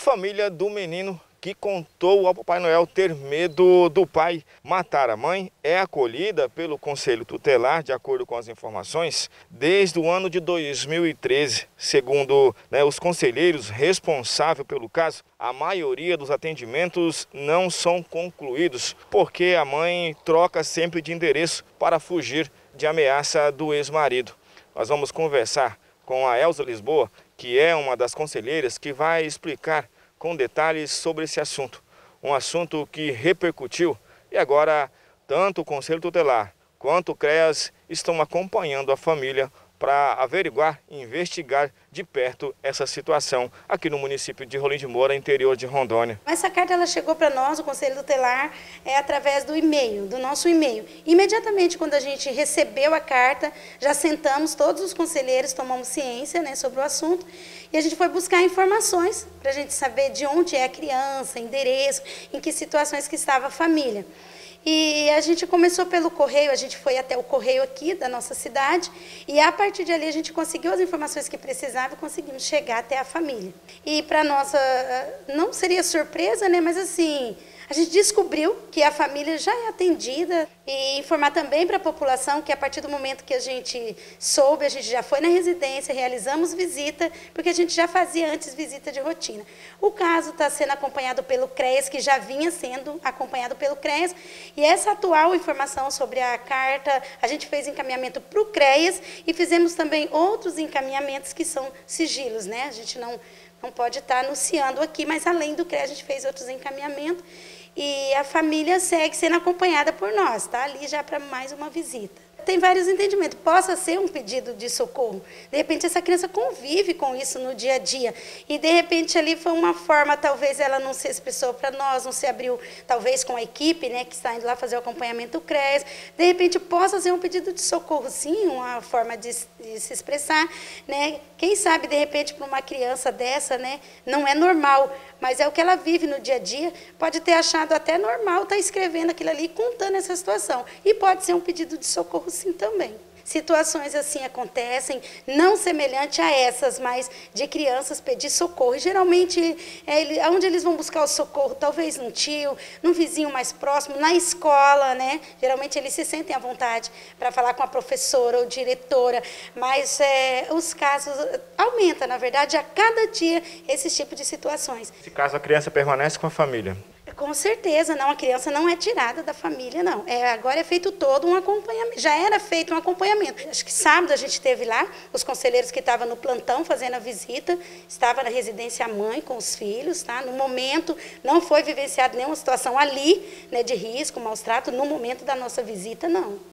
família do menino que contou ao Papai Noel ter medo do pai matar a mãe é acolhida pelo Conselho Tutelar, de acordo com as informações, desde o ano de 2013. Segundo os conselheiros responsáveis pelo caso, a maioria dos atendimentos não são concluídos, porque a mãe troca sempre de endereço para fugir de ameaça do ex-marido. Nós vamos conversar com a Elza Lisboa, que é uma das conselheiras, que vai explicar com detalhes sobre esse assunto. Um assunto que repercutiu e agora tanto o Conselho Tutelar quanto o CREAS estão acompanhando a família para averiguar e investigar de perto essa situação aqui no município de Rolim de Moura, interior de Rondônia. Essa carta ela chegou para nós, o Conselho Tutelar, através do e-mail, do nosso e-mail. Imediatamente quando a gente recebeu a carta, já sentamos, todos os conselheiros tomamos ciência sobre o assunto e a gente foi buscar informações para a gente saber de onde é a criança, endereço, em que situações que estava a família. E a gente começou pelo correio, a gente foi até o correio aqui da nossa cidade e a partir de ali a gente conseguiu as informações que precisava e conseguimos chegar até a família. E para nossa, não seria surpresa, mas assim, a gente descobriu que a família já é atendida e informar também para a população que a partir do momento que a gente soube, a gente já foi na residência, realizamos visita, porque a gente já fazia antes visita de rotina. O caso está sendo acompanhado pelo CREAS, que já vinha sendo acompanhado pelo CREAS, e essa atual informação sobre a carta, a gente fez encaminhamento para o CREAS e fizemos também outros encaminhamentos que são sigilos, A gente não pode estar anunciando aqui, mas além do CREAS a gente fez outros encaminhamentos e a família segue sendo acompanhada por nós, está ali já para mais uma visita. Tem vários entendimentos, possa ser um pedido de socorro, de repente essa criança convive com isso no dia a dia, e de repente ali foi uma forma, talvez ela não se expressou para nós, não se abriu, talvez com a equipe, que está indo lá fazer o acompanhamento do CREAS, de repente possa ser um pedido de socorro, sim, uma forma de se expressar, Quem sabe, de repente, para uma criança dessa, não é normal, mas é o que ela vive no dia a dia, pode ter achado até normal estar escrevendo aquilo ali, contando essa situação, e pode ser um pedido de socorro sim também. Situações assim acontecem, não semelhante a essas, mas de crianças pedir socorro. E, geralmente, onde eles vão buscar o socorro? Talvez num tio, num vizinho mais próximo, na escola, Geralmente eles se sentem à vontade para falar com a professora ou diretora, mas os casos aumentam, na verdade, a cada dia esse tipo de situações. Nesse caso, a criança permanece com a família? Com certeza, não, a criança não é tirada da família, não. Agora é feito todo um acompanhamento, já era feito um acompanhamento. Acho que sábado a gente teve lá, os conselheiros que estavam no plantão fazendo a visita, estava na residência a mãe com os filhos, No momento, não foi vivenciada nenhuma situação ali, de risco, maus trato, no momento da nossa visita, não.